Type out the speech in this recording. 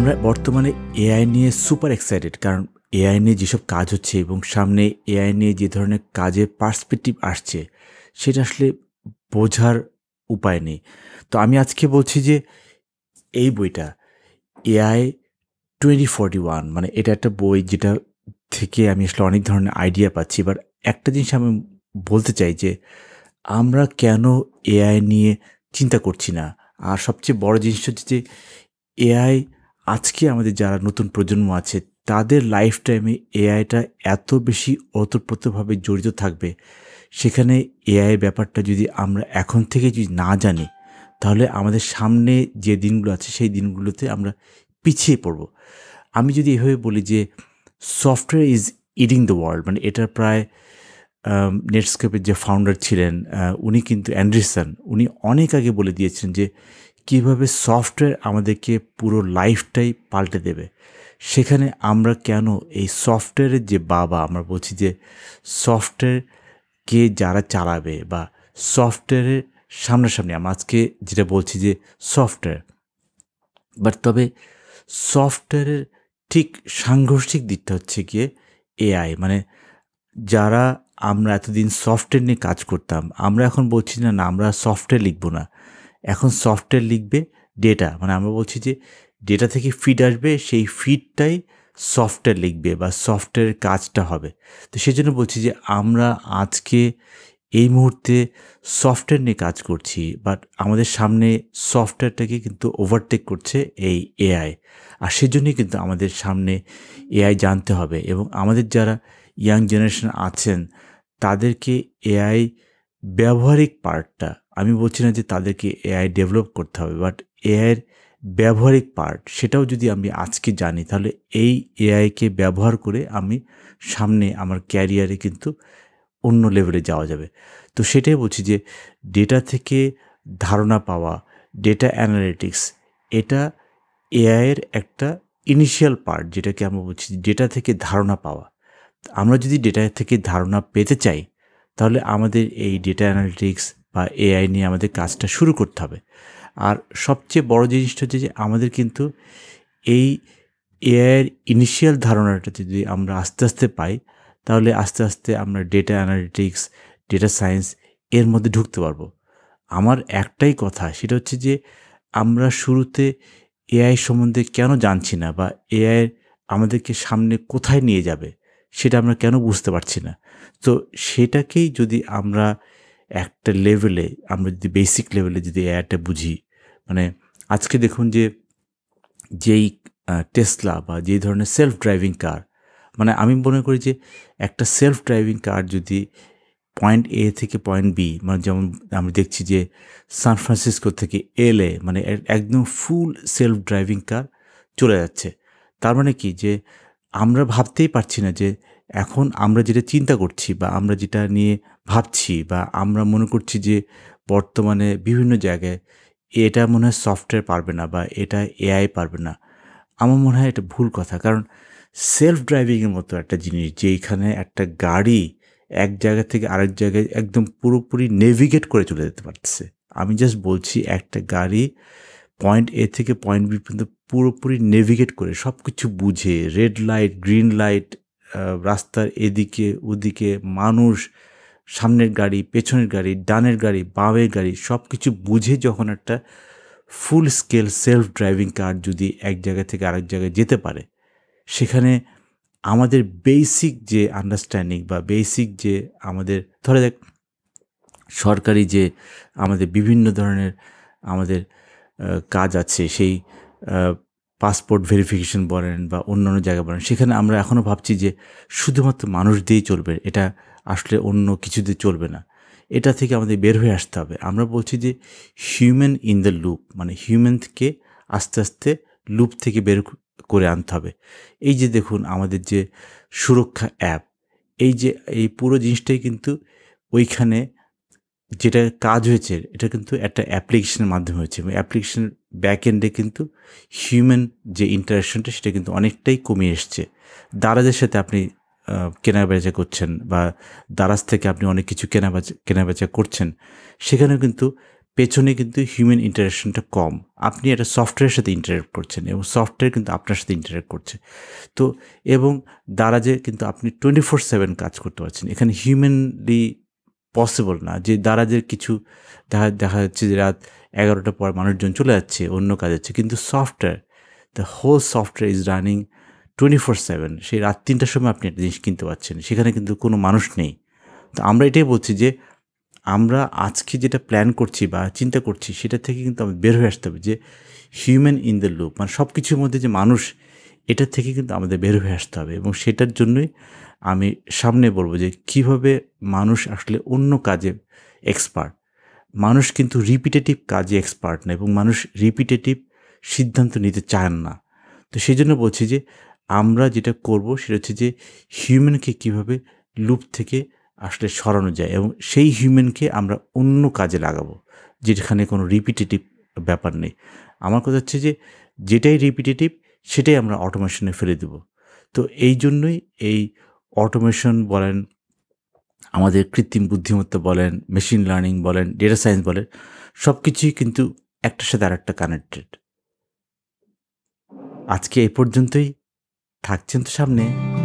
আমরা বর্তমানে এআই নিয়ে সুপার এক্সাইটেড, কারণ এআই নিয়ে যেসব কাজ হচ্ছে এবং সামনে এআই নিয়ে যে ধরনের কাজের পার্সপেক্টিভ আসছে সেটা আসলে বোঝার উপায় নেই। তো আমি আজকে বলছি যে এই বইটা এআই 2041, মানে এটা একটা বই যেটা থেকে আমি আসলে অনেক ধরনের আইডিয়া পাচ্ছি। এবার একটা জিনিস আমি বলতে চাই যে আমরা কেন এআই নিয়ে চিন্তা করছি না, আর সবচেয়ে বড় জিনিস হচ্ছে যে এআই আজকে আমাদের যারা নতুন প্রজন্ম আছে তাদের লাইফ টাইমে এআইটা এত বেশি ওতপ্রোতভাবে জড়িত থাকবে, সেখানে এআই ব্যাপারটা যদি আমরা এখন থেকে যদি না জানি তাহলে আমাদের সামনে যে দিনগুলো আছে সেই দিনগুলোতে আমরা পিছিয়ে পড়ব। আমি যদি এভাবে বলি যে software is eating the world, মানে এটার প্রায় নেটস্কেপের যে ফাউন্ডার ছিলেন উনি কিন্তু অ্যান্ডারসন, উনি অনেক আগে বলে দিয়েছেন যে কীভাবে সফটওয়্যার আমাদেরকে পুরো লাইফটাই পাল্টে দেবে। সেখানে আমরা কেন এই সফটওয়্যারের যে বাবা, আমরা বলছি যে সফটওয়্যারকে যারা চালাবে বা সফটওয়্যারের সামনাসামনি, আমরা আজকে যেটা বলছি যে সফটওয়্যার, বাট তবে সফটওয়্যারের ঠিক সাংঘর্ষিক দিকটা হচ্ছে গিয়ে এআই। মানে যারা আমরা এতদিন সফটওয়্যার নিয়ে কাজ করতাম, আমরা এখন বলছি না আমরা সফটওয়্যার লিখব না, এখন সফটওয়্যার লিখবে ডেটা। মানে আমরা বলছি যে ডেটা থেকে ফিড আসবে, সেই ফিডটাই সফটওয়্যার লিখবে বা সফটওয়্যারের কাজটা হবে। তো সেই জন্য বলছি যে আমরা আজকে এই মুহূর্তে সফটওয়্যার নিয়ে কাজ করছি, বাট আমাদের সামনে সফটওয়্যারটাকে কিন্তু ওভারটেক করছে এই এআই। আর সেজন্যই কিন্তু আমাদের সামনে এআই জানতে হবে, এবং আমাদের যারা ইয়াং জেনারেশন আছেন তাদেরকে এআই ব্যবহারিক পার্টটা, আমি বলছি না যে তাদেরকে এআই ডেভেলপ করতে হবে, বাট এআইয়ের ব্যবহারিক পার্ট সেটাও যদি আমি আজকে জানি তাহলে এই এআইকে ব্যবহার করে আমি সামনে আমার ক্যারিয়ারে কিন্তু অন্য লেভেলে যাওয়া যাবে। তো সেটাই বলছি যে ডেটা থেকে ধারণা পাওয়া, ডেটা অ্যানালিটিক্স, এটা এআইয়ের একটা ইনিশিয়াল পার্ট, যেটাকে আমরা বলছি ডেটা থেকে ধারণা পাওয়া। আমরা যদি ডেটা থেকে ধারণা পেতে চাই তাহলে আমাদের এই ডেটা অ্যানালিটিক্স বা এআই নিয়ে আমাদের কাজটা শুরু করতে হবে। আর সবচেয়ে বড় জিনিসটা হচ্ছে যে আমাদের কিন্তু এই এআইয়ের ইনিশিয়াল ধারণাটা যদি আমরা আস্তে আস্তে পাই তাহলে আস্তে আস্তে আমরা ডেটা অ্যানালিটিক্স, ডেটা সায়েন্স এর মধ্যে ঢুকতে পারবো। আমার একটাই কথা, সেটা হচ্ছে যে আমরা শুরুতে এআই সম্বন্ধে কেন জানছি না, বা এআই আমাদেরকে সামনে কোথায় নিয়ে যাবে সেটা আমরা কেন বুঝতে পারছি না। তো সেটাকেই যদি আমরা একটা লেভেলে, আমরা যদি বেসিক লেভেলে যদি এআইটা বুঝি, মানে আজকে দেখুন যে যেই টেসলা বা যেই ধরনের সেলফ ড্রাইভিং কার, মানে আমি মনে করি যে একটা সেলফ ড্রাইভিং কার যদি পয়েন্ট এ থেকে পয়েন্ট বি, মানে যেমন আমরা দেখছি যে সান ফ্রান্সিসকো থেকে এলএ, মানে একদম ফুল সেলফ ড্রাইভিং কার চলে যাচ্ছে। তার মানে কি যে আমরা ভাবতেই পারছি না যে এখন আমরা যেটা চিন্তা করছি বা আমরা যেটা নিয়ে ভাবছি বা আমরা মনে করছি যে বর্তমানে বিভিন্ন জায়গায় এটা মনে হয় সফটওয়্যার পারবে না বা এটা এআই পারবে না। আমার মনে হয় এটা ভুল কথা, কারণ সেলফ ড্রাইভিংয়ের মতো একটা জিনিস, যেখানে একটা গাড়ি এক জায়গা থেকে আরেক জায়গায় একদম পুরোপুরি নেভিগেট করে চলে যেতে পারতেছে। আমি জাস্ট বলছি একটা গাড়ি পয়েন্ট এ থেকে পয়েন্ট বি পর্যন্ত পুরোপুরি নেভিগেট করে সব কিছু বুঝে, রেড লাইট, গ্রিন লাইট, রাস্তার এদিকে ওদিকে মানুষ, সামনের গাড়ি, পেছনের গাড়ি, ডানের গাড়ি, বামের গাড়ি, সব কিছু বুঝে যখন একটা full scale self driving car যদি এক জায়গা থেকে আরেক জায়গায় যেতে পারে, সেখানে আমাদের বেসিক যে আন্ডারস্ট্যান্ডিং বা বেসিক যে আমাদের ধরে দেখ সরকারি যে আমাদের বিভিন্ন ধরনের আমাদের কাজ আছে, সেই পাসপোর্ট ভেরিফিকেশন বলেন বা অন্যান্য জায়গা বলেন, সেখানে আমরা এখনও ভাবছি যে শুধুমাত্র মানুষ দিয়েই চলবে, এটা আসলে অন্য কিছু দিয়ে চলবে না। এটা থেকে আমাদের বের হয়ে আসতে হবে। আমরা বলছি যে হিউম্যান ইন দ্য লুপ, মানে হিউম্যানকে আস্তে আস্তে লুপ থেকে বের করে আনতে হবে। এই যে দেখুন আমাদের যে সুরক্ষা অ্যাপ, এই পুরো জিনিসটাই কিন্তু ওইখানে যেটা কাজ হয়েছে এটা কিন্তু একটা অ্যাপ্লিকেশনের মাধ্যমে হয়েছে, এবং অ্যাপ্লিকেশনের ব্যাক এন্ডে কিন্তু হিউম্যান যে ইন্টারাকশনটা সেটা কিন্তু অনেকটাই কমে এসছে। দারাজের সাথে আপনি কেনাবেচা করছেন বা দারাজ থেকে আপনি অনেক কিছু কেনাবেচা করছেন, সেখানেও কিন্তু পেছনে কিন্তু হিউম্যান ইন্টারেকশনটা কম। আপনি একটা সফটওয়্যারের সাথে ইন্টারেক্ট করছেন এবং সফটওয়্যার কিন্তু আপনার সাথে ইন্টারেক্ট করছে। তো এবং দারাজে কিন্তু আপনি 24/7 কাজ করতে পারছেন। এখানে হিউম্যানলি পসিবল না যে দারাজের কিছু দেখা দেখা যাচ্ছে যে রাত ১১টার পর মানুষজন চলে যাচ্ছে, অন্য কাজ হচ্ছে। কিন্তু software, the whole software is running 24/7 সেই রাত ৩টার সময় আপনি একটা জিনিস কিনতে পারছেন। সেখানে কিন্তু কোনো মানুষ নেই। তো আমরা এটাই বলছি যে আমরা আজকে যেটা প্ল্যান করছি বা চিন্তা করছি সেটা থেকে কিন্তু আমাদের বের হয়ে আসতে হবে যে হিউম্যান ইন দ্য লুপ, মানে সব কিছুর মধ্যে যে মানুষ, এটার থেকে কিন্তু আমাদের বের হয়ে আসতে হবে এবং সেটার জন্যই আমি সামনে বলব যে কিভাবে মানুষ আসলে অন্য কাজে এক্সপার্ট। মানুষ কিন্তু রিপিটেটিভ কাজে এক্সপার্ট না এবং মানুষ রিপিটেটিভ সিদ্ধান্ত নিতে চান না। তো সেই জন্য বলছি যে আমরা যেটা করব সেটা হচ্ছে যে হিউম্যানকে কীভাবে লুপ থেকে আসলে সরানো যায় এবং সেই হিউম্যানকে আমরা অন্য কাজে লাগাবো, যেখানে কোনো রিপিটেটিভ ব্যাপার নেই। আমার কথা হচ্ছে যে যেটাই রিপিটেটিভ সেটাই আমরা অটোমেশনে ফেলে দেব। তো এই জন্যই এই অটোমেশন বলেন, আমাদের কৃত্রিম বুদ্ধিমত্তা বলেন, মেশিন লার্নিং বলেন, ডেটা সায়েন্স বলেন, সব কিছুই কিন্তু একটার সাথে আরেকটা কানেক্টেড। আজকে এই পর্যন্তই। থাকছেন তো সামনে।